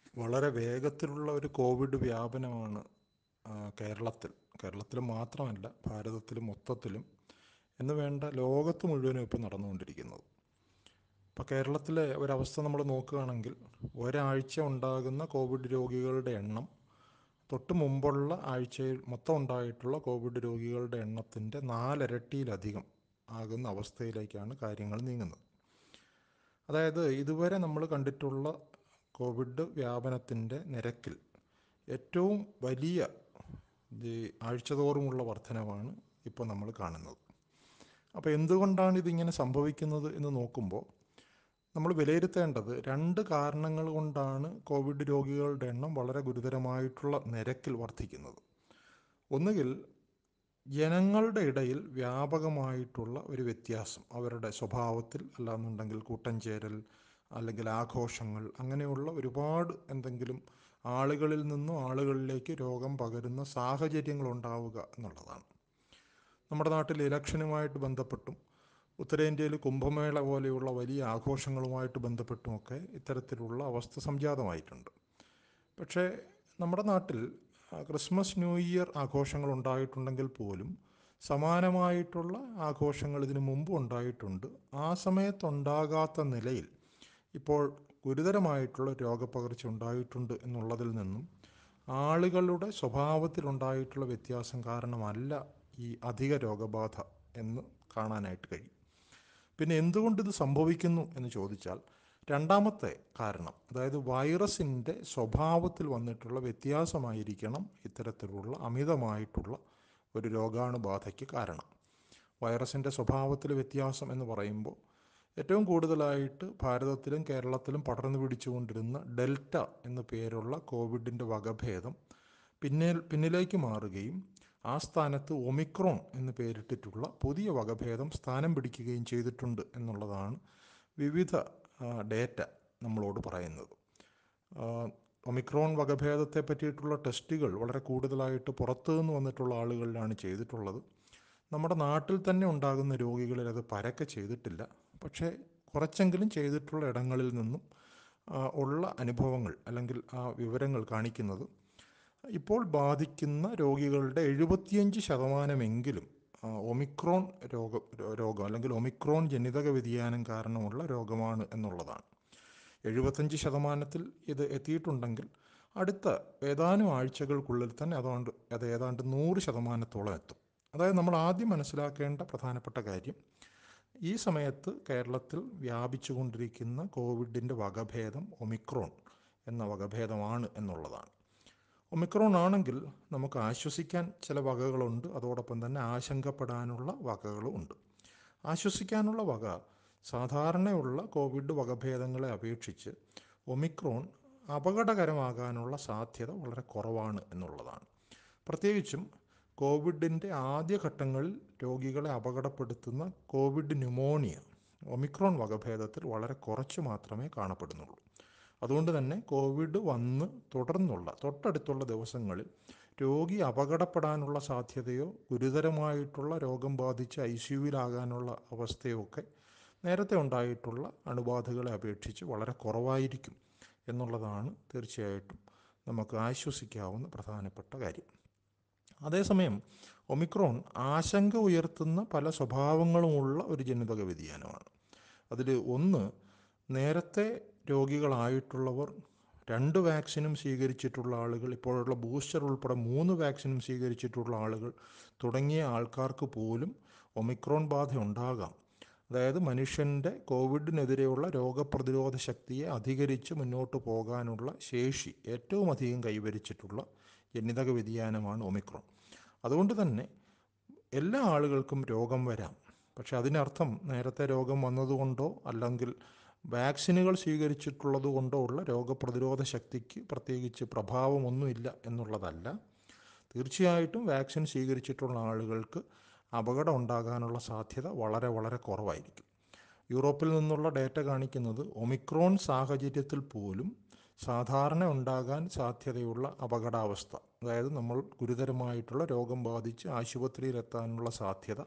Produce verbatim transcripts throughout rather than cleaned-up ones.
വളരെ വേഗത്തിലുള്ള ഒരു കോവിഡ് വ്യാപനമാണ് ആ, കേരളത്തിൽ കേരളത്തിൽ മാത്രമല്ല ഭാരതത്തിൽ മൊത്തത്തിലും എന്ന് വേണ്ട ലോകത്ത് മുഴുവനും ഇപ്പോൾ നടന്നുകൊണ്ടിരിക്കുന്നത്. ഇപ്പോൾ കേരളത്തിലെ ഒരവസ്ഥ നമ്മൾ നോക്കുകയാണെങ്കിൽ ഒരാഴ്ച ഉണ്ടാകുന്ന കോവിഡ് രോഗികളുടെ എണ്ണം തൊട്ട് മുമ്പുള്ള ആഴ്ചയിൽ മൊത്തം ഉണ്ടായിട്ടുള്ള കോവിഡ് രോഗികളുടെ എണ്ണത്തിൻ്റെ നാലിരട്ടിയിലധികം ആകുന്ന അവസ്ഥയിലേക്കാണ് കാര്യങ്ങൾ നീങ്ങുന്നത്. അതായത് ഇതുവരെ നമ്മൾ കണ്ടിട്ടുള്ള കോവിഡ് വ്യാപനത്തിൻ്റെ നിരക്കിൽ ഏറ്റവും വലിയ ഈ ആഴ്ചതോറുമുള്ള വർധനവാണ് ഇപ്പോൾ നമ്മൾ കാണുന്നത്. അപ്പോൾ എന്തുകൊണ്ടാണ് ഇതിങ്ങനെ സംഭവിക്കുന്നത് എന്ന് നോക്കുമ്പോൾ നമ്മൾ വിലയിരുത്തേണ്ടത് രണ്ട് കാരണങ്ങൾ കൊണ്ടാണ് കോവിഡ് രോഗികളുടെ എണ്ണം വളരെ ഗുരുതരമായിട്ടുള്ള നിരക്കിൽ വർദ്ധിക്കുന്നത്. ഒന്നുകിൽ ജനങ്ങളുടെ ഇടയിൽ വ്യാപകമായിട്ടുള്ള ഒരു വ്യത്യാസം അവരുടെ സ്വഭാവത്തിൽ, അല്ലാന്നുണ്ടെങ്കിൽ കൂട്ടം ചേരൽ അല്ലെങ്കിൽ ആഘോഷങ്ങൾ, അങ്ങനെയുള്ള ഒരുപാട് എന്തെങ്കിലും ആളുകളിൽ നിന്നും ആളുകളിലേക്ക് രോഗം പകരുന്ന സാഹചര്യങ്ങൾ ഉണ്ടാവുക എന്നുള്ളതാണ്. നമ്മുടെ നാട്ടിൽ ഇലക്ഷനുമായിട്ട് ബന്ധപ്പെട്ടും ഉത്തരേന്ത്യയിൽ കുംഭമേള പോലെയുള്ള വലിയ ആഘോഷങ്ങളുമായിട്ട് ബന്ധപ്പെട്ടുമൊക്കെ ഇത്തരത്തിലുള്ള അവസ്ഥ സംജാതമായിട്ടുണ്ട്. പക്ഷേ നമ്മുടെ നാട്ടിൽ ആ, ക്രിസ്മസ് ന്യൂ ഇയർ ആഘോഷങ്ങൾ ഉണ്ടായിട്ടുണ്ടെങ്കിൽ പോലും സമാനമായിട്ടുള്ള ആഘോഷങ്ങൾ ഇതിനു മുമ്പ് ഉണ്ടായിട്ടുണ്ട്. ആ സമയത്തുണ്ടാകാത്ത നിലയിൽ ഇപ്പോൾ ഗുരുതരമായിട്ടുള്ള രോഗപ്പകർച്ച ഉണ്ടായിട്ടുണ്ട് എന്നുള്ളതിൽ നിന്നും ആളുകളുടെ സ്വഭാവത്തിലുണ്ടായിട്ടുള്ള വ്യത്യാസം കാരണമല്ല ഈ അധിക രോഗബാധ എന്ന് കാണാനായിട്ട് കഴിയും. പിന്നെ എന്തുകൊണ്ട് ഇത് സംഭവിക്കുന്നു എന്ന് ചോദിച്ചാൽ രണ്ടാമത്തെ കാരണം, അതായത് വൈറസിൻ്റെ സ്വഭാവത്തിൽ വന്നിട്ടുള്ള വ്യത്യാസമായിരിക്കണം ഇത്തരത്തിലുള്ള അമിതമായിട്ടുള്ള ഒരു രോഗാണുബാധയ്ക്ക് കാരണം. വൈറസിൻ്റെ സ്വഭാവത്തിൽ വ്യത്യാസം എന്ന് പറയുമ്പോൾ ഏറ്റവും കൂടുതലായിട്ട് ഭാരതത്തിലും കേരളത്തിലും പടർന്നു പിടിച്ചുകൊണ്ടിരുന്ന ഡെൽറ്റ എന്നു പേരുള്ള കോവിഡിൻ്റെ വകഭേദം പിന്നെ പിന്നിലേക്ക് മാറുകയും ആ സ്ഥാനത്ത് ഒമിക്രോൺ എന്ന് പേരിട്ടിട്ടുള്ള പുതിയ വകഭേദം സ്ഥാനം പിടിക്കുകയും ചെയ്തിട്ടുണ്ട് എന്നുള്ളതാണ് വിവിധ ഡേറ്റ നമ്മളോട് പറയുന്നത്. ആ, ഒമിക്രോൺ വകഭേദത്തെ പറ്റിയിട്ടുള്ള ടെസ്റ്റുകൾ വളരെ കൂടുതലായിട്ട് പുറത്തു നിന്ന് വന്നിട്ടുള്ള ആളുകളിലാണ് ചെയ്തിട്ടുള്ളത്. നമ്മുടെ നാട്ടിൽ തന്നെ ഉണ്ടാകുന്ന രോഗികളിൽ അത് പരക്കെ ചെയ്തിട്ടില്ല. പക്ഷേ കുറച്ചെങ്കിലും ചെയ്തിട്ടുള്ള ഇടങ്ങളിൽ നിന്നും ആ, ഉള്ള അനുഭവങ്ങൾ അല്ലെങ്കിൽ ആ വിവരങ്ങൾ കാണിക്കുന്നത് ഇപ്പോൾ ബാധിക്കുന്ന രോഗികളുടെ എഴുപത്തിയഞ്ച് ശതമാനമെങ്കിലും ആ, ഒമിക്രോൺ രോഗ രോഗം അല്ലെങ്കിൽ ഒമിക്രോൺ ജനിതക വ്യതിയാനം കാരണമുള്ള രോഗമാണ് എന്നുള്ളതാണ്. എഴുപത്തഞ്ച് ശതമാനത്തിൽ ഇത് എത്തിയിട്ടുണ്ടെങ്കിൽ അടുത്ത ഏതാനും ആഴ്ചകൾക്കുള്ളിൽ തന്നെ അതുകൊണ്ട് അത് ഏതാണ്ട് നൂറ് ശതമാനത്തോളം എത്തും. അതായത് നമ്മൾ ആദ്യം മനസ്സിലാക്കേണ്ട പ്രധാനപ്പെട്ട കാര്യം, ഈ സമയത്ത് കേരളത്തിൽ വ്യാപിച്ചു കൊണ്ടിരിക്കുന്ന കോവിഡിൻ്റെ വകഭേദം ഒമിക്രോൺ എന്ന വകഭേദമാണ് എന്നുള്ളതാണ്. ഒമിക്രോൺ ആണെങ്കിൽ നമുക്ക് ആശ്വസിക്കാൻ ചില വകകളുണ്ട്, അതോടൊപ്പം തന്നെ ആശങ്കപ്പെടാനുള്ള വകകളും ഉണ്ട്. ആശ്വസിക്കാനുള്ള വക, സാധാരണയുള്ള കോവിഡ് വകഭേദങ്ങളെ അപേക്ഷിച്ച് ഒമിക്രോൺ അപകടകരമാകാനുള്ള സാധ്യത വളരെ കുറവാണ് എന്നുള്ളതാണ്. പ്രത്യേകിച്ചും കോവിഡിൻ്റെ ആദ്യഘട്ടങ്ങളിൽ രോഗികളെ അപകടപ്പെടുത്തുന്ന കോവിഡ് ന്യൂമോണിയ ഒമിക്രോൺ വകഭേദത്തിൽ വളരെ കുറച്ച് മാത്രമേ കാണപ്പെടുന്നുള്ളൂ. അതുകൊണ്ട് തന്നെ കോവിഡ് വന്ന് തുടർന്നുള്ള തൊട്ടടുത്തുള്ള ദിവസങ്ങളിൽ രോഗി അപകടപ്പെടാനുള്ള സാധ്യതയോ ഗുരുതരമായിട്ടുള്ള രോഗം ബാധിച്ച് ഐ സി യുവിലാകാനുള്ള അവസ്ഥയോ ഒക്കെ നേരത്തെ ഉണ്ടായിട്ടുള്ള അണുബാധകളെ അപേക്ഷിച്ച് വളരെ കുറവായിരിക്കും എന്നുള്ളതാണ് തീർച്ചയായിട്ടും നമുക്ക് ആശ്വസിക്കാവുന്ന പ്രധാനപ്പെട്ട കാര്യം. അതേസമയം ഒമിക്രോൺ ആശങ്ക ഉയർത്തുന്ന പല സ്വഭാവങ്ങളുമുള്ള ഒരു ജനിതക വ്യതിയാനമാണ്. അതിൽ ഒന്ന്, നേരത്തെ രോഗികളായിട്ടുള്ളവർ രണ്ട് വാക്സിനും സ്വീകരിച്ചിട്ടുള്ള ആളുകൾ, ഇപ്പോഴുള്ള ബൂസ്റ്റർ ഉൾപ്പെടെ മൂന്ന് വാക്സിനും സ്വീകരിച്ചിട്ടുള്ള ആളുകൾ തുടങ്ങിയ ആൾക്കാർക്ക് പോലും ഒമിക്രോൺ ബാധ ഉണ്ടാകാം. അതായത് മനുഷ്യൻ്റെ കോവിഡിനെതിരെയുള്ള രോഗപ്രതിരോധ ശക്തിയെ അധികരിച്ച് മുന്നോട്ട് പോകാനുള്ള ശേഷി ഏറ്റവും അധികം കൈവരിച്ചിട്ടുള്ള ജനിതക വ്യതിയാനമാണ് ഒമിക്രോൺ. അതുകൊണ്ട് തന്നെ എല്ലാ ആളുകൾക്കും രോഗം വരാം. പക്ഷെ അതിനർത്ഥം നേരത്തെ രോഗം വന്നതുകൊണ്ടോ അല്ലെങ്കിൽ വാക്സിനുകൾ സ്വീകരിച്ചിട്ടുള്ളത് കൊണ്ടോ ഉള്ള രോഗപ്രതിരോധ ശക്തിക്ക് പ്രത്യേകിച്ച് പ്രഭാവമൊന്നുമില്ല എന്നുള്ളതല്ല. തീർച്ചയായിട്ടും വാക്സിൻ സ്വീകരിച്ചിട്ടുള്ള ആളുകൾക്ക് അപകടം ഉണ്ടാകാനുള്ള സാധ്യത വളരെ വളരെ കുറവായിരിക്കും. യൂറോപ്പിൽ നിന്നുള്ള ഡേറ്റ കാണിക്കുന്നത് ഒമിക്രോൺ സാഹചര്യത്തിൽ പോലും സാധാരണ ഉണ്ടാകാൻ സാധ്യതയുള്ള അപകടാവസ്ഥ, അതായത് നമ്മൾ ഗുരുതരമായിട്ടുള്ള രോഗം ബാധിച്ച് ആശുപത്രിയിലെത്താനുള്ള സാധ്യത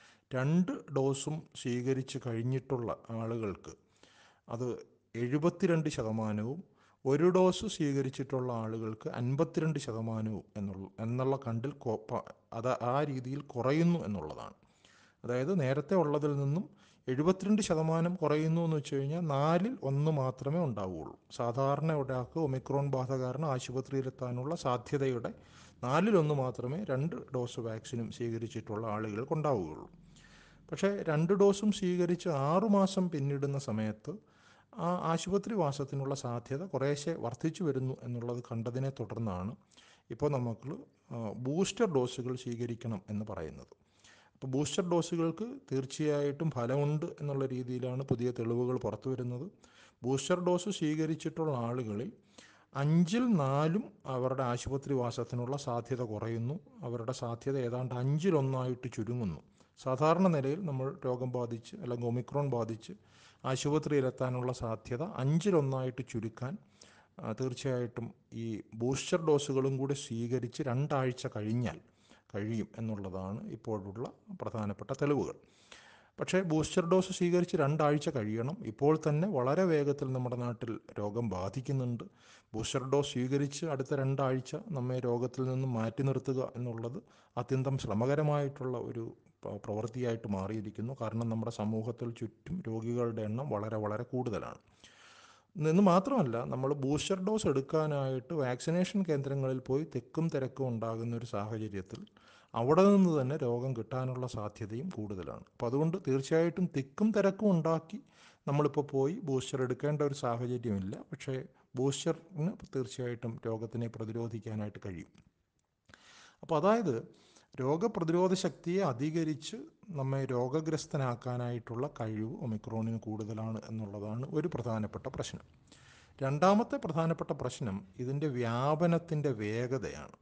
രണ്ട് ഡോസും സ്വീകരിച്ച് കഴിഞ്ഞിട്ടുള്ള ആളുകൾക്ക് അത് എഴുപത്തിരണ്ട് ശതമാനവും ഒരു ഡോസ് സ്വീകരിച്ചിട്ടുള്ള ആളുകൾക്ക് അൻപത്തിരണ്ട് ശതമാനവും എന്നുള്ള എന്നുള്ള കണ്ടിൽ കൊ- പ- അത് ആ രീതിയിൽ കുറയുന്നു എന്നുള്ളതാണ്. അതായത് നേരത്തെ ഉള്ളതിൽ നിന്നും എഴുപത്തിരണ്ട് ശതമാനം കുറയുന്നു എന്ന് വെച്ച് കഴിഞ്ഞാൽ നാലിൽ ഒന്ന് മാത്രമേ ഉണ്ടാവുകയുള്ളൂ. സാധാരണ ഒരാൾക്ക് ഒമിക്രോൺ ബാധ കാരണം ആശുപത്രിയിലെത്താനുള്ള സാധ്യതയുടെ നാലിലൊന്ന് മാത്രമേ രണ്ട് ഡോസ് വാക്സിനും സ്വീകരിച്ചിട്ടുള്ള ആളുകൾക്ക് ഉണ്ടാവുകയുള്ളൂ. പക്ഷേ രണ്ട് ഡോസും സ്വീകരിച്ച് ആറുമാസം പിന്നിടുന്ന സമയത്ത് ആ ആശുപത്രി വാസത്തിനുള്ള സാധ്യത കുറേശ്ശെ വർദ്ധിച്ചു വരുന്നു എന്നുള്ളത് കണ്ടതിനെ തുടർന്നാണ് ഇപ്പോൾ നമുക്ക് ബൂസ്റ്റർ ഡോസുകൾ സ്വീകരിക്കണം എന്ന് പറയുന്നത്. അപ്പോൾ ബൂസ്റ്റർ ഡോസുകൾക്ക് തീർച്ചയായിട്ടും ഫലമുണ്ട് എന്നുള്ള രീതിയിലാണ് പുതിയ തെളിവുകൾ പുറത്തു വരുന്നത്. ബൂസ്റ്റർ ഡോസ് സ്വീകരിച്ചിട്ടുള്ള ആളുകളിൽ അഞ്ചിൽ നാലും അവരുടെ ആശുപത്രി വാസത്തിനുള്ള സാധ്യത കുറയുന്നു. അവരുടെ സാധ്യത ഏതാണ്ട് അഞ്ചിലൊന്നായിട്ട് ചുരുങ്ങുന്നു. സാധാരണ നിലയിൽ നമ്മൾ രോഗം ബാധിച്ച് അല്ലെങ്കിൽ ഒമിക്രോൺ ബാധിച്ച് ആശുപത്രിയിലെത്താനുള്ള സാധ്യത അഞ്ചിലൊന്നായിട്ട് ചുരുക്കാൻ ആ, തീർച്ചയായിട്ടും ഈ ബൂസ്റ്റർ ഡോസുകളും കൂടി സ്വീകരിച്ച് രണ്ടാഴ്ച കഴിഞ്ഞാൽ കഴിയും എന്നുള്ളതാണ് ഇപ്പോഴുള്ള പ്രധാനപ്പെട്ട തെളിവുകൾ. പക്ഷേ ബൂസ്റ്റർ ഡോസ് സ്വീകരിച്ച് രണ്ടാഴ്ച കഴിയണം. ഇപ്പോൾ തന്നെ വളരെ വേഗത്തിൽ നമ്മുടെ നാട്ടിൽ രോഗം ബാധിക്കുന്നുണ്ട്. ബൂസ്റ്റർ ഡോസ് സ്വീകരിച്ച് അടുത്ത രണ്ടാഴ്ച നമ്മെ രോഗത്തിൽ നിന്നും മാറ്റി നിർത്തുക എന്നുള്ളത് അത്യന്തം ശ്രമകരമായിട്ടുള്ള ഒരു പ- പ്രവൃത്തിയായിട്ട് മാറിയിരിക്കുന്നു. കാരണം നമ്മുടെ സമൂഹത്തിൽ ചുറ്റും രോഗികളുടെ എണ്ണം വളരെ വളരെ കൂടുതലാണ്. എന്ന് മാത്രമല്ല, നമ്മൾ ബൂസ്റ്റർ ഡോസ് എടുക്കാനായിട്ട് വാക്സിനേഷൻ കേന്ദ്രങ്ങളിൽ പോയി തിക്കും തിരക്കും ഉണ്ടാകുന്ന ഒരു സാഹചര്യത്തിൽ അവിടെ നിന്ന് തന്നെ രോഗം കിട്ടാനുള്ള സാധ്യതയും കൂടുതലാണ്. അപ്പോൾ അതുകൊണ്ട് തീർച്ചയായിട്ടും തിക്കും തിരക്കും ഉണ്ടാക്കി നമ്മളിപ്പോൾ പോയി ബൂസ്റ്റർ എടുക്കേണ്ട ഒരു സാഹചര്യമില്ല. പക്ഷേ ബൂസ്റ്ററിന് തീർച്ചയായിട്ടും രോഗത്തിനെ പ്രതിരോധിക്കാനായിട്ട് കഴിയും. അപ്പോൾ അതായത് രോഗപ്രതിരോധ ശക്തിയെ അധികരിച്ച് നമ്മെ രോഗഗ്രസ്തനാക്കാനായിട്ടുള്ള കഴിവ് ഒമിക്രോണിന് കൂടുതലാണ് എന്നുള്ളതാണ് ഒരു പ്രധാനപ്പെട്ട പ്രശ്നം. രണ്ടാമത്തെ പ്രധാനപ്പെട്ട പ്രശ്നം ഇതിൻ്റെ വ്യാപനത്തിൻ്റെ വേഗതയാണ്.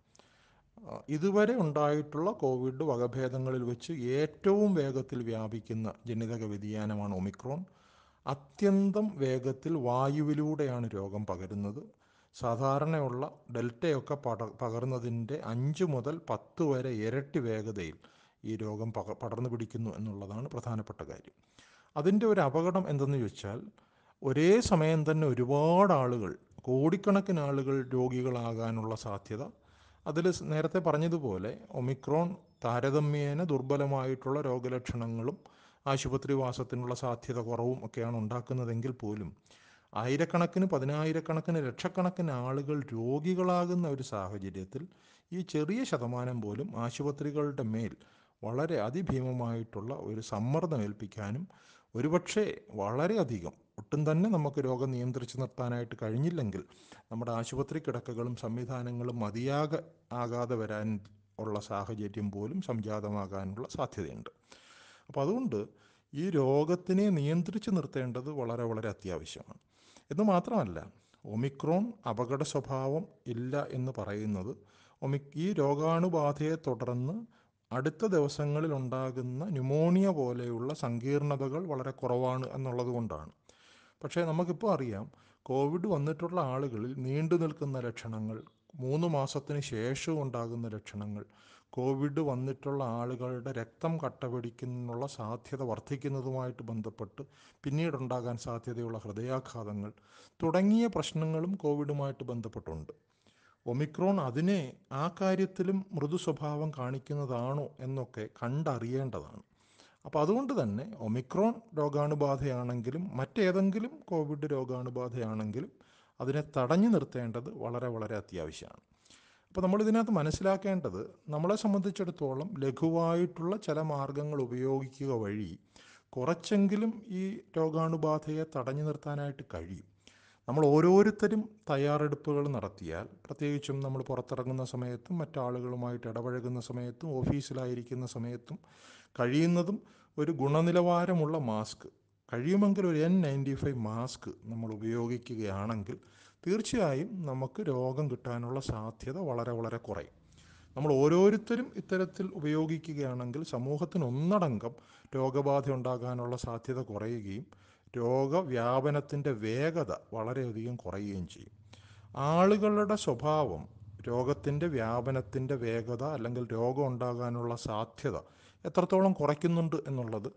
ആ, ഇതുവരെ ഉണ്ടായിട്ടുള്ള കോവിഡ് വകഭേദങ്ങളിൽ വെച്ച് ഏറ്റവും വേഗത്തിൽ വ്യാപിക്കുന്ന ജനിതക വ്യതിയാനമാണ് ഒമിക്രോൺ. അത്യന്തം വേഗത്തിൽ വായുവിലൂടെയാണ് രോഗം പകരുന്നത്. സാധാരണയുള്ള ഡെൽറ്റയൊക്കെ പട പകർന്നതിൻ്റെ അഞ്ച് മുതൽ പത്ത് വരെ ഇരട്ടി വേഗതയിൽ ഈ രോഗം പക പടർന്നു പിടിക്കുന്നു എന്നുള്ളതാണ് പ്രധാനപ്പെട്ട കാര്യം. അതിൻ്റെ ഒരു അപകടം എന്തെന്ന് ചോദിച്ചാൽ, ഒരേ സമയം തന്നെ ഒരുപാട് ആളുകൾ, കോടിക്കണക്കിന് ആളുകൾ രോഗികളാകാനുള്ള സാധ്യത. അതിൽ നേരത്തെ പറഞ്ഞതുപോലെ ഒമിക്രോൺ താരതമ്യേന ദുർബലമായിട്ടുള്ള രോഗലക്ഷണങ്ങളും ആശുപത്രിവാസത്തിനുള്ള സാധ്യത കുറവും ഒക്കെയാണ് ഉണ്ടാക്കുന്നതെങ്കിൽ പോലും ആയിരക്കണക്കിന് പതിനായിരക്കണക്കിന് ലക്ഷക്കണക്കിന് ആളുകൾ രോഗികളാകുന്ന ഒരു സാഹചര്യത്തിൽ ഈ ചെറിയ ശതമാനം പോലും ആശുപത്രികളുടെ മേൽ വളരെ അതിഭീമമായിട്ടുള്ള ഒരു സമ്മർദ്ദം ഏൽപ്പിക്കാനും ഒരുപക്ഷെ വളരെയധികം ഒട്ടും തന്നെ നമുക്ക് രോഗം നിയന്ത്രിച്ച് നിർത്താനായിട്ട് കഴിഞ്ഞില്ലെങ്കിൽ നമ്മുടെ ആശുപത്രി കിടക്കകളും സംവിധാനങ്ങളും മതിയാക ആകാതെ വരാൻ ഉള്ള സാഹചര്യം പോലും സംജാതമാകാനുള്ള സാധ്യതയുണ്ട്. അപ്പോൾ അതുകൊണ്ട് ഈ രോഗത്തിനെ നിയന്ത്രിച്ച് നിർത്തേണ്ടത് വളരെ വളരെ അത്യാവശ്യമാണ്. എന്ന് മാത്രമല്ല, ഒമിക്രോൺ അപകട സ്വഭാവം ഇല്ല എന്ന് പറയുന്നത് ഒമി ഈ രോഗാണുബാധയെ തുടർന്ന് അടുത്ത ദിവസങ്ങളിൽ ഉണ്ടാകുന്ന ന്യൂമോണിയ പോലെയുള്ള സങ്കീർണതകൾ വളരെ കുറവാണ് എന്നുള്ളത് കൊണ്ടാണ്. പക്ഷേ നമുക്കിപ്പോൾ അറിയാം, കോവിഡ് വന്നിട്ടുള്ള ആളുകളിൽ നീണ്ടു നിൽക്കുന്ന ലക്ഷണങ്ങൾ, മൂന്ന് മാസത്തിന് ശേഷം ഉണ്ടാകുന്ന ലക്ഷണങ്ങൾ, കോവിഡ് വന്നിട്ടുള്ള ആളുകളുടെ രക്തം കട്ടപിടിക്കുന്നതിനുള്ള സാധ്യത വർദ്ധിക്കുന്നതുമായിട്ട് ബന്ധപ്പെട്ട് പിന്നീടുണ്ടാകാൻ സാധ്യതയുള്ള ഹൃദയാഘാതങ്ങൾ തുടങ്ങിയ പ്രശ്നങ്ങളും കോവിഡുമായിട്ട് ബന്ധപ്പെട്ടുണ്ട്. ഒമിക്രോൺ അതിനെ ആ കാര്യത്തിലും മൃദു സ്വഭാവം കാണിക്കുന്നതാണോ എന്നൊക്കെ കണ്ടറിയേണ്ടതാണ്. അപ്പോൾ അതുകൊണ്ട് തന്നെ ഒമിക്രോൺ രോഗാണുബാധയാണെങ്കിലും മറ്റേതെങ്കിലും കോവിഡ് രോഗാണുബാധയാണെങ്കിലും അതിനെ തടഞ്ഞു നിർത്തേണ്ടത് വളരെ വളരെ അത്യാവശ്യമാണ്. അപ്പോൾ നമ്മളിതിനകത്ത് മനസ്സിലാക്കേണ്ടത്, നമ്മളെ സംബന്ധിച്ചിടത്തോളം ലഘുവായിട്ടുള്ള ചില മാർഗങ്ങൾ ഉപയോഗിക്കുക വഴി കുറച്ചെങ്കിലും ഈ രോഗാണുബാധയെ തടഞ്ഞു നിർത്താനായിട്ട് കഴിയും. നമ്മൾ ഓരോരുത്തരും തയ്യാറെടുപ്പുകൾ നടത്തിയാൽ, പ്രത്യേകിച്ചും നമ്മൾ പുറത്തിറങ്ങുന്ന സമയത്തും മറ്റാളുകളുമായിട്ട് ഇടപഴകുന്ന സമയത്തും ഓഫീസിലായിരിക്കുന്ന സമയത്തും കഴിയുന്നതും ഒരു ഗുണനിലവാരമുള്ള മാസ്ക്, കഴിയുമെങ്കിൽ ഒരു എൻ നയൻറ്റി ഫൈവ് മാസ്ക് നമ്മൾ ഉപയോഗിക്കുകയാണെങ്കിൽ തീർച്ചയായും നമുക്ക് രോഗം കിട്ടാനുള്ള സാധ്യത വളരെ വളരെ കുറയും. നമ്മൾ ഓരോരുത്തരും ഇത്തരത്തിൽ ഉപയോഗിക്കുകയാണെങ്കിൽ സമൂഹത്തിന് ഒന്നടങ്കം രോഗബാധ ഉണ്ടാകാനുള്ള സാധ്യത കുറയുകയും രോഗവ്യാപനത്തിൻ്റെ വേഗത വളരെയധികം കുറയുകയും ചെയ്യും. ആളുകളുടെ സ്വഭാവം രോഗത്തിൻ്റെ വ്യാപനത്തിൻ്റെ വേഗത അല്ലെങ്കിൽ രോഗം ഉണ്ടാകാനുള്ള സാധ്യത എത്രത്തോളം കുറയ്ക്കുന്നുണ്ട് എന്നുള്ളത്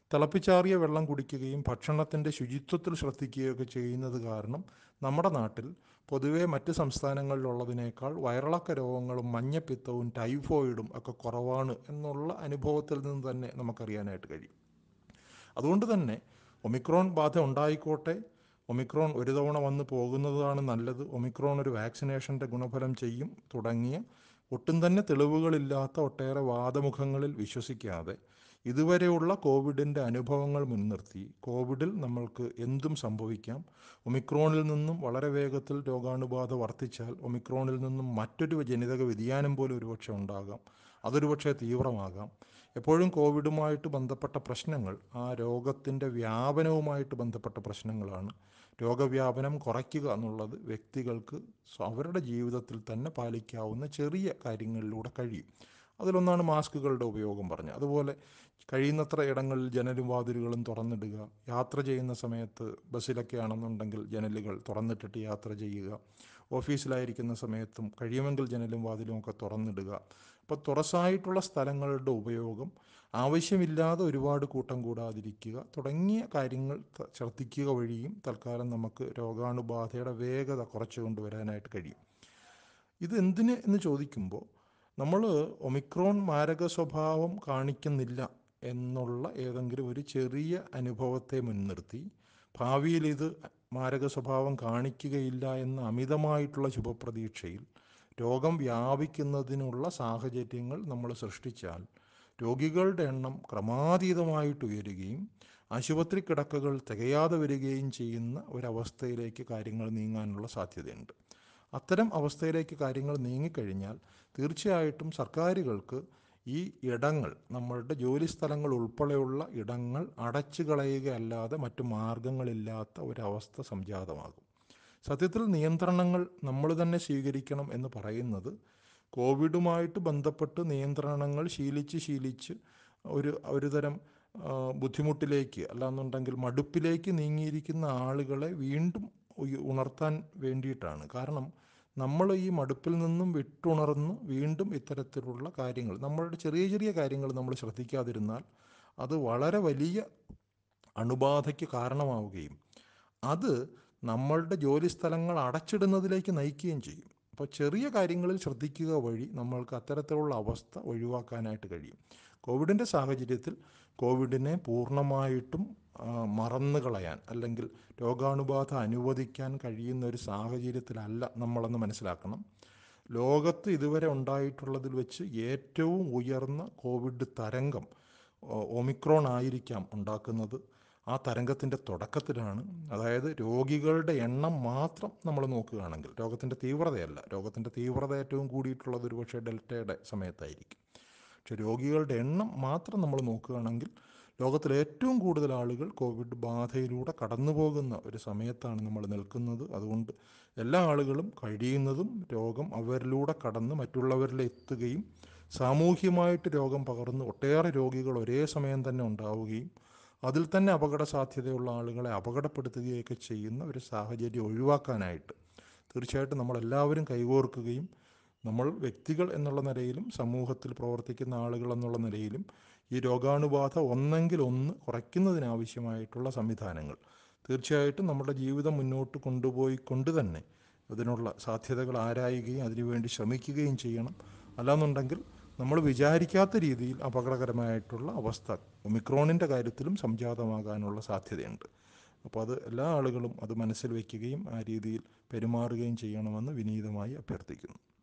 തിളപ്പിച്ചാറിയ വെള്ളം കുടിക്കുകയും ഭക്ഷണത്തിൻ്റെ ശുചിത്വത്തിൽ ശ്രദ്ധിക്കുകയൊക്കെ ചെയ്യുന്നത് കാരണം നമ്മുടെ നാട്ടിൽ പൊതുവേ മറ്റ് സംസ്ഥാനങ്ങളിലുള്ളതിനേക്കാൾ വയറിളക്ക രോഗങ്ങളും മഞ്ഞപ്പിത്തവും ടൈഫോയിഡും ഒക്കെ കുറവാണ് എന്നുള്ള അനുഭവത്തിൽ നിന്ന് തന്നെ നമുക്കറിയാനായിട്ട് കഴിയും. അതുകൊണ്ട് തന്നെ ഒമിക്രോൺ ബാധ ഉണ്ടായിക്കോട്ടെ, ഒമിക്രോൺ ഒരു തവണ വന്ന് പോകുന്നതാണ് നല്ലത്, ഒമിക്രോൺ ഒരു വാക്സിനേഷൻ്റെ ഗുണഫലം ചെയ്യും തുടങ്ങിയ ഒട്ടും തന്നെ തെളിവുകളില്ലാത്ത ഒട്ടേറെ വാദമുഖങ്ങളിൽ വിശ്വസിക്കാതെ ഇതുവരെയുള്ള കോവിഡിൻ്റെ അനുഭവങ്ങൾ മുൻനിർത്തി കോവിഡിൽ നമ്മൾക്ക് എന്തും സംഭവിക്കാം, ഒമിക്രോണിൽ നിന്നും വളരെ വേഗത്തിൽ രോഗാണുബാധ വർദ്ധിച്ചാൽ ഒമിക്രോണിൽ നിന്നും മറ്റൊരു ജനിതക വ്യതിയാനം പോലും ഒരുപക്ഷെ ഉണ്ടാകാം, അതൊരു പക്ഷേ തീവ്രമാകാം. എപ്പോഴും കോവിഡുമായിട്ട് ബന്ധപ്പെട്ട പ്രശ്നങ്ങൾ ആ രോഗത്തിൻ്റെ വ്യാപനവുമായിട്ട് ബന്ധപ്പെട്ട പ്രശ്നങ്ങളാണ്. രോഗവ്യാപനം കുറയ്ക്കുക എന്നുള്ളത് വ്യക്തികൾക്ക് അവരുടെ ജീവിതത്തിൽ തന്നെ പാലിക്കാവുന്ന ചെറിയ കാര്യങ്ങളിലൂടെ കഴിയും. അതിലൊന്നാണ് മാസ്കുകളുടെ ഉപയോഗം പറഞ്ഞത്. അതുപോലെ കഴിയുന്നത്ര ഇടങ്ങളിൽ ജനലും വാതിലുകളും തുറന്നിടുക, യാത്ര ചെയ്യുന്ന സമയത്ത് ബസ്സിലൊക്കെ ആണെന്നുണ്ടെങ്കിൽ ജനലുകൾ തുറന്നിട്ടിട്ട് യാത്ര ചെയ്യുക, ഓഫീസിലായിരിക്കുന്ന സമയത്തും കഴിയുമെങ്കിൽ ജനലും വാതിലും ഒക്കെ തുറന്നിടുക. അപ്പോൾ തുറസായിട്ടുള്ള സ്ഥലങ്ങളുടെ ഉപയോഗം, ആവശ്യമില്ലാതെ ഒരുപാട് കൂട്ടം കൂടാതിരിക്കുക തുടങ്ങിയ കാര്യങ്ങൾ ശ്രദ്ധിക്കുക വഴിയും തൽക്കാലം നമുക്ക് രോഗാണുബാധയുടെ വേഗത കുറച്ചു കൊണ്ടുവരാനായിട്ട് കഴിയും. ഇതെന്തിന് എന്ന് ചോദിക്കുമ്പോൾ, നമ്മൾ ഒമിക്രോൺ മാരക സ്വഭാവം കാണിക്കുന്നില്ല എന്നുള്ള ഏതെങ്കിലും ഒരു ചെറിയ അനുഭവത്തെ മുൻനിർത്തി ഭാവിയിൽ ഇത് മാരക സ്വഭാവം കാണിക്കുകയില്ല എന്ന അമിതമായിട്ടുള്ള ശുഭപ്രതീക്ഷയിൽ രോഗം വ്യാപിക്കുന്നതിനുള്ള സാഹചര്യങ്ങൾ നമ്മൾ സൃഷ്ടിച്ചാൽ രോഗികളുടെ എണ്ണം ക്രമാതീതമായിട്ട് ഉയരുകയും ആശുപത്രി കിടക്കകൾ തികയാതെ വരികയും ചെയ്യുന്ന ഒരവസ്ഥയിലേക്ക് കാര്യങ്ങൾ നീങ്ങാനുള്ള സാധ്യതയുണ്ട്. അത്തരം അവസ്ഥയിലേക്ക് കാര്യങ്ങൾ നീങ്ങിക്കഴിഞ്ഞാൽ തീർച്ചയായിട്ടും സർക്കാരുകൾക്ക് ഈ ഇടങ്ങൾ, നമ്മളുടെ ജോലി സ്ഥലങ്ങൾ ഉൾപ്പെടെയുള്ള ഇടങ്ങൾ അടച്ചു കളയുകയല്ലാതെ മറ്റു മാർഗങ്ങളില്ലാത്ത ഒരവസ്ഥ സംജാതമാകും. സത്യത്തിൽ നിയന്ത്രണങ്ങൾ നമ്മൾ തന്നെ സ്വീകരിക്കണം എന്ന് പറയുന്നത് കോവിഡുമായിട്ട് ബന്ധപ്പെട്ട് നിയന്ത്രണങ്ങൾ ശീലിച്ച് ശീലിച്ച് ഒരു ഒരു തരം ബുദ്ധിമുട്ടിലേക്ക് അല്ലാന്നുണ്ടെങ്കിൽ മടുപ്പിലേക്ക് നീങ്ങിയിരിക്കുന്ന ആളുകളെ വീണ്ടും ഉണർത്താൻ വേണ്ടിയിട്ടാണ്. കാരണം നമ്മൾ ഈ മടുപ്പിൽ നിന്നും വിട്ടുണർന്ന് വീണ്ടും ഇത്തരത്തിലുള്ള കാര്യങ്ങൾ, നമ്മളുടെ ചെറിയ ചെറിയ കാര്യങ്ങൾ നമ്മൾ ശ്രദ്ധിക്കാതിരുന്നാൽ അത് വളരെ വലിയ അണുബാധയ്ക്ക് കാരണമാവുകയും അത് നമ്മളുടെ ജോലി സ്ഥലങ്ങൾ അടച്ചിടുന്നതിലേക്ക് നയിക്കുകയും ചെയ്യും. അപ്പോൾ ചെറിയ കാര്യങ്ങളിൽ ശ്രദ്ധിക്കുക വഴി നമ്മൾക്ക് അത്തരത്തിലുള്ള അവസ്ഥ ഒഴിവാക്കാനായിട്ട് കഴിയും. കോവിഡിൻ്റെ സാഹചര്യത്തിൽ കോവിഡിനെ പൂർണ്ണമായിട്ടും മറന്നു കളയാൻ അല്ലെങ്കിൽ രോഗാണുബാധ അനുവദിക്കാൻ കഴിയുന്ന ഒരു സാഹചര്യത്തിലല്ല നമ്മളെന്ന് മനസ്സിലാക്കണം. ലോകത്ത് ഇതുവരെ ഉണ്ടായിട്ടുള്ളതിൽ വെച്ച് ഏറ്റവും ഉയർന്ന കോവിഡ് തരംഗം ഒമിക്രോൺ ആയിരിക്കാം ഉണ്ടാക്കുന്നത്. ആ തരംഗത്തിൻ്റെ തുടക്കത്തിലാണ്. അതായത് രോഗികളുടെ എണ്ണം മാത്രം നമ്മൾ നോക്കുകയാണെങ്കിൽ, രോഗത്തിൻ്റെ തീവ്രതയല്ല, രോഗത്തിൻ്റെ തീവ്രത ഏറ്റവും കൂടിയിട്ടുള്ളത് ഒരു പക്ഷേ ഡെൽറ്റയുടെ സമയത്തായിരിക്കും. പക്ഷെ രോഗികളുടെ എണ്ണം മാത്രം നമ്മൾ നോക്കുകയാണെങ്കിൽ ലോകത്തിലെ ഏറ്റവും കൂടുതൽ ആളുകൾ കോവിഡ് ബാധയിലൂടെ കടന്നു പോകുന്ന ഒരു സമയത്താണ് നമ്മൾ നിൽക്കുന്നത്. അതുകൊണ്ട് എല്ലാ ആളുകളും കഴിയുന്നതും രോഗം അവരിലൂടെ കടന്ന് മറ്റുള്ളവരിലെത്തുകയും സാമൂഹ്യമായിട്ട് രോഗം പകർന്ന് ഒട്ടേറെ രോഗികൾ ഒരേ സമയം തന്നെ ഉണ്ടാവുകയും അതിൽ തന്നെ അപകട സാധ്യതയുള്ള ആളുകളെ അപകടപ്പെടുത്തുകയൊക്കെ ചെയ്യുന്ന ഒരു സാഹചര്യം ഒഴിവാക്കാനായിട്ട് തീർച്ചയായിട്ടും നമ്മളെല്ലാവരും കൈകോർക്കുകയും നമ്മൾ വ്യക്തികൾ എന്നുള്ള നിലയിലും സമൂഹത്തിൽ പ്രവർത്തിക്കുന്ന ആളുകൾ എന്നുള്ള നിലയിലും ഈ രോഗാണുബാധ ഒന്നെങ്കിൽ ഒന്ന് കുറയ്ക്കുന്നതിനാവശ്യമായിട്ടുള്ള സംവിധാനങ്ങൾ തീർച്ചയായിട്ടും നമ്മുടെ ജീവിതം മുന്നോട്ട് കൊണ്ടുപോയി കൊണ്ട് തന്നെ അതിനുള്ള സാധ്യതകൾ ആരായുകയും അതിനുവേണ്ടി ശ്രമിക്കുകയും ചെയ്യണം. അല്ലാന്നുണ്ടെങ്കിൽ നമ്മൾ വിചാരിക്കാത്ത രീതിയിൽ അപകടകരമായിട്ടുള്ള അവസ്ഥ ഒമിക്രോണിൻ്റെ കാര്യത്തിലും സംജാതമാകാനുള്ള സാധ്യതയുണ്ട്. അപ്പോൾ അത് എല്ലാ ആളുകളും അത് മനസ്സിൽ വയ്ക്കുകയും ആ രീതിയിൽ പെരുമാറുകയും ചെയ്യണമെന്ന് വിനീതമായി അഭ്യർത്ഥിക്കുന്നു.